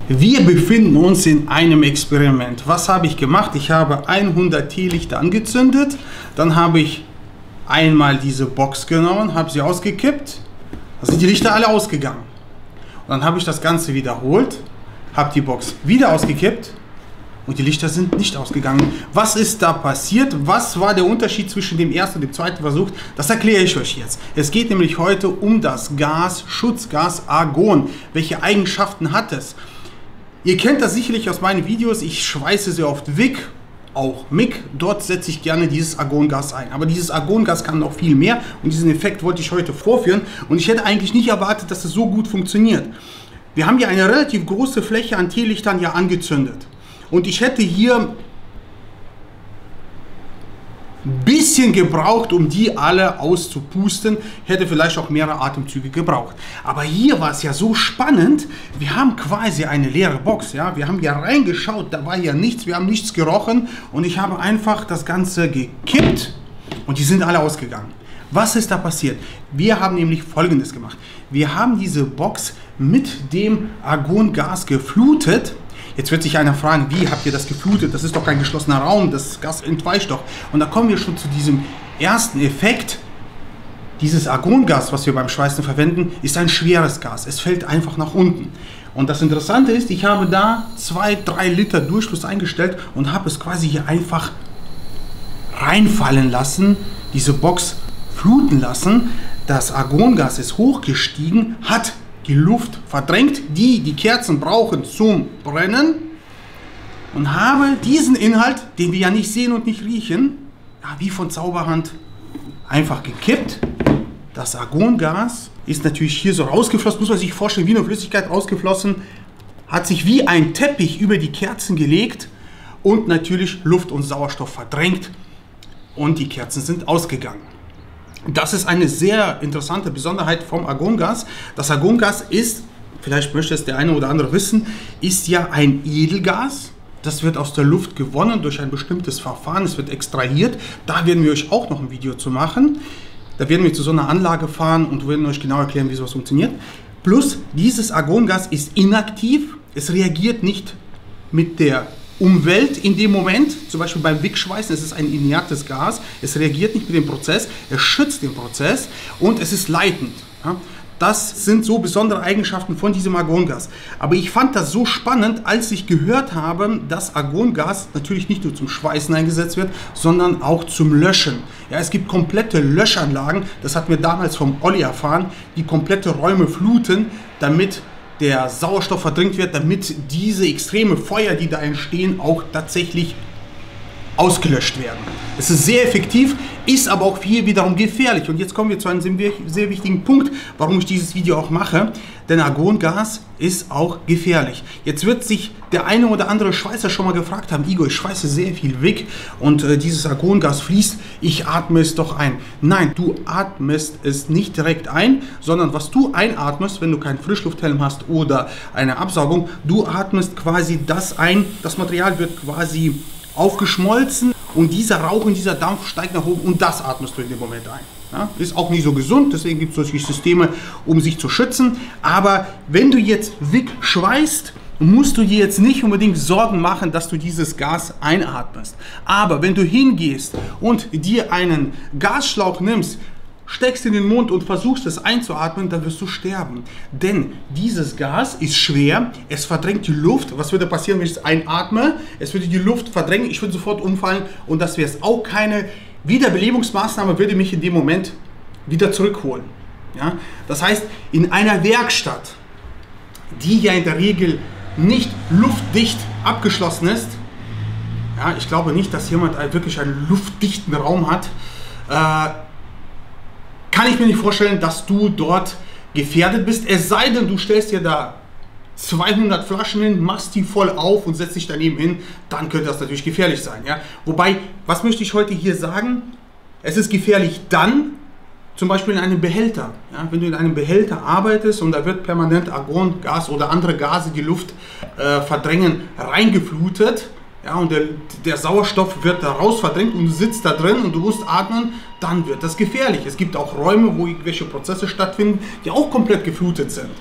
Wir befinden uns in einem Experiment. Was habe ich gemacht? Ich habe 100 Teelichter angezündet, dann habe ich einmal diese Box genommen, habe sie ausgekippt, dann sind die Lichter alle ausgegangen. Und dann habe ich das Ganze wiederholt, habe die Box wieder ausgekippt und die Lichter sind nicht ausgegangen. Was ist da passiert? Was war der Unterschied zwischen dem ersten und dem zweiten Versuch? Das erkläre ich euch jetzt. Es geht nämlich heute um das Gas, Schutzgas Argon. Welche Eigenschaften hat es? Ihr kennt das sicherlich aus meinen Videos. Ich schweiße sehr oft Wick, auch MIG. Dort setze ich gerne dieses Argongas ein. Aber dieses Argongas kann noch viel mehr und diesen Effekt wollte ich heute vorführen. Und ich hätte eigentlich nicht erwartet, dass es so gut funktioniert. Wir haben hier eine relativ große Fläche an Teelichtern ja angezündet. Und ich hätte hier ein bisschen gebraucht, um die alle auszupusten. Hätte vielleicht auch mehrere Atemzüge gebraucht. Aber hier war es ja so spannend. Wir haben quasi eine leere Box. Ja? Wir haben ja reingeschaut, da war ja nichts. Wir haben nichts gerochen. Und ich habe einfach das Ganze gekippt und die sind alle ausgegangen. Was ist da passiert? Wir haben nämlich Folgendes gemacht. Wir haben diese Box mit dem Argongas geflutet. Jetzt wird sich einer fragen, wie habt ihr das geflutet? Das ist doch kein geschlossener Raum, das Gas entweicht doch. Und da kommen wir schon zu diesem ersten Effekt. Dieses Argongas, was wir beim Schweißen verwenden, ist ein schweres Gas. Es fällt einfach nach unten. Und das Interessante ist, ich habe da 2-3 Liter Durchfluss eingestellt und habe es quasi hier einfach reinfallen lassen, diese Box fluten lassen. Das Argongas ist hochgestiegen, hat die Luft verdrängt, die Kerzen brauchen zum Brennen, und habe diesen Inhalt, den wir ja nicht sehen und nicht riechen, ja, wie von Zauberhand einfach gekippt. Das Argongas ist natürlich hier so rausgeflossen, muss man sich vorstellen, wie eine Flüssigkeit rausgeflossen, hat sich wie ein Teppich über die Kerzen gelegt und natürlich Luft und Sauerstoff verdrängt und die Kerzen sind ausgegangen. Das ist eine sehr interessante Besonderheit vom Argongas. Das Argongas ist, vielleicht möchte es der eine oder andere wissen, ist ja ein Edelgas. Das wird aus der Luft gewonnen durch ein bestimmtes Verfahren. Es wird extrahiert. Da werden wir euch auch noch ein Video zu machen. Da werden wir zu so einer Anlage fahren und werden euch genau erklären, wie sowas funktioniert. Plus, dieses Argongas ist inaktiv. Es reagiert nicht mit der Umwelt in dem Moment, zum Beispiel beim Wickschweißen, es ist ein inertes Gas, es reagiert nicht mit dem Prozess, es schützt den Prozess und es ist leitend. Ja? Das sind so besondere Eigenschaften von diesem Argongas. Aber ich fand das so spannend, als ich gehört habe, dass Argongas natürlich nicht nur zum Schweißen eingesetzt wird, sondern auch zum Löschen. Ja, es gibt komplette Löschanlagen, das hatten wir damals vom Olli erfahren, die komplette Räume fluten, damit der Sauerstoff verdrängt wird, damit diese extreme Feuer, die da entstehen, auch tatsächlich ausgelöscht werden. Es ist sehr effektiv, ist aber auch hier wiederum gefährlich. Und jetzt kommen wir zu einem sehr wichtigen Punkt, warum ich dieses Video auch mache. Denn Argongas ist auch gefährlich. Jetzt wird sich der eine oder andere Schweißer schon mal gefragt haben, Igor, ich schweiße sehr viel weg und dieses Argongas fließt, ich atme es doch ein. Nein, du atmest es nicht direkt ein, sondern was du einatmest, wenn du keinen Frischlufthelm hast oder eine Absaugung, du atmest quasi das ein, das Material wird quasi aufgeschmolzen und dieser Rauch und dieser Dampf steigt nach oben und das atmest du in dem Moment ein. Ja, ist auch nicht so gesund, deswegen gibt es solche Systeme, um sich zu schützen. Aber wenn du jetzt Wick schweißt, musst du dir jetzt nicht unbedingt Sorgen machen, dass du dieses Gas einatmest. Aber wenn du hingehst und dir einen Gasschlauch nimmst, steckst in den Mund und versuchst es einzuatmen, dann wirst du sterben. Denn dieses Gas ist schwer, es verdrängt die Luft. Was würde passieren, wenn ich es einatme? Es würde die Luft verdrängen, ich würde sofort umfallen und das wäre es. Auch keine Wiederbelebungsmaßnahme würde mich in dem Moment wieder zurückholen. Ja? Das heißt, in einer Werkstatt, die ja in der Regel nicht luftdicht abgeschlossen ist, ja, ich glaube nicht, dass jemand wirklich einen luftdichten Raum hat, kann ich mir nicht vorstellen, dass du dort gefährdet bist, es sei denn, du stellst dir da 200 Flaschen hin, machst die voll auf und setzt dich daneben hin, dann könnte das natürlich gefährlich sein. Ja? Wobei, was möchte ich heute hier sagen? Es ist gefährlich dann, zum Beispiel in einem Behälter. Ja? Wenn du in einem Behälter arbeitest und da wird permanent Argongas oder andere Gase, die Luft verdrängen, reingeflutet, ja, und der Sauerstoff wird da raus verdrängt und du sitzt da drin und du musst atmen, dann wird das gefährlich. Es gibt auch Räume, wo irgendwelche Prozesse stattfinden, die auch komplett geflutet sind.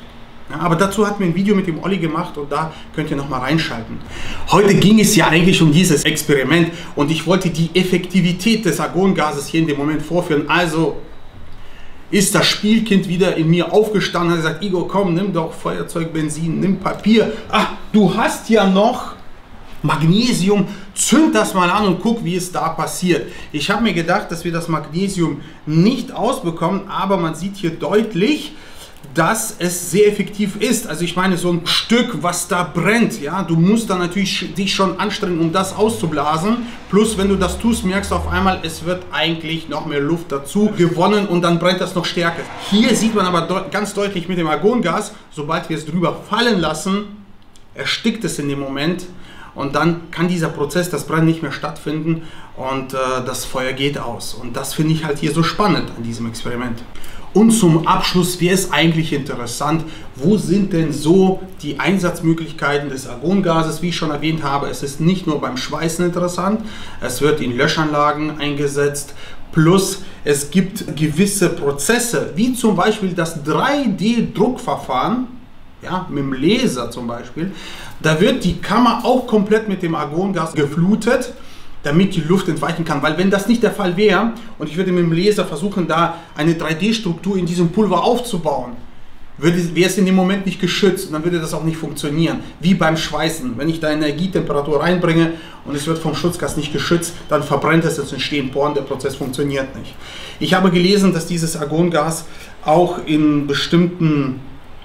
Ja, aber dazu hatten wir ein Video mit dem Olli gemacht und da könnt ihr nochmal reinschalten. Heute ging es ja eigentlich um dieses Experiment und ich wollte die Effektivität des Argongases hier in dem Moment vorführen. Also ist das Spielkind wieder in mir aufgestanden und hat gesagt, Igor, komm, nimm doch Feuerzeug, Benzin, nimm Papier. Ach, du hast ja noch Magnesium, zünd das mal an und guck, wie es da passiert. Ich habe mir gedacht, dass wir das Magnesium nicht ausbekommen, aber man sieht hier deutlich, dass es sehr effektiv ist. Also ich meine, so ein Stück, was da brennt, ja, du musst dann natürlich dich schon anstrengen, um das auszublasen. Plus, wenn du das tust, merkst du auf einmal, es wird eigentlich noch mehr Luft dazu gewonnen und dann brennt das noch stärker. Hier sieht man aber ganz deutlich mit dem Argongas, sobald wir es drüber fallen lassen, erstickt es in dem Moment und dann kann dieser Prozess, das Brennen, nicht mehr stattfinden und das Feuer geht aus. Und das finde ich halt hier so spannend an diesem Experiment. Und zum Abschluss wäre es eigentlich interessant, wo sind denn so die Einsatzmöglichkeiten des Argongases? Wie ich schon erwähnt habe, es ist nicht nur beim Schweißen interessant, es wird in Löschanlagen eingesetzt, plus es gibt gewisse Prozesse, wie zum Beispiel das 3D-Druckverfahren, ja, mit dem Laser zum Beispiel, da wird die Kammer auch komplett mit dem Argongas geflutet, damit die Luft entweichen kann. Weil wenn das nicht der Fall wäre und ich würde mit dem Laser versuchen, da eine 3D-Struktur in diesem Pulver aufzubauen, wäre es in dem Moment nicht geschützt und dann würde das auch nicht funktionieren. Wie beim Schweißen. Wenn ich da Energietemperatur reinbringe und es wird vom Schutzgas nicht geschützt, dann verbrennt es entstehen Poren, der Prozess funktioniert nicht. Ich habe gelesen, dass dieses Argongas auch in bestimmten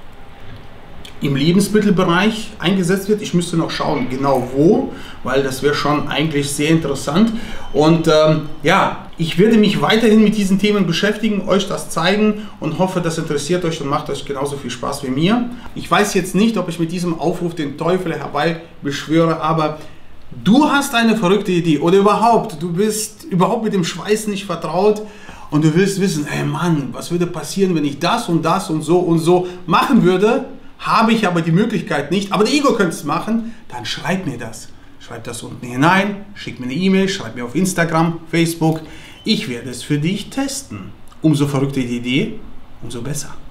im Lebensmittelbereich eingesetzt wird. Ich müsste noch schauen, genau wo, weil das wäre schon eigentlich sehr interessant. Und ja, ich werde mich weiterhin mit diesen Themen beschäftigen, euch das zeigen und hoffe, das interessiert euch und macht euch genauso viel Spaß wie mir. Ich weiß jetzt nicht, ob ich mit diesem Aufruf den Teufel herbei beschwöre, aber du hast eine verrückte Idee oder überhaupt, du bist überhaupt mit dem Schweißen nicht vertraut und du willst wissen, hey Mann, was würde passieren, wenn ich das und so machen würde? Habe ich aber die Möglichkeit nicht, aber der Igor könnte es machen, dann schreib mir das. Schreib das unten hinein, schick mir eine E-Mail, schreib mir auf Instagram, Facebook. Ich werde es für dich testen. Umso verrückter die Idee, umso besser.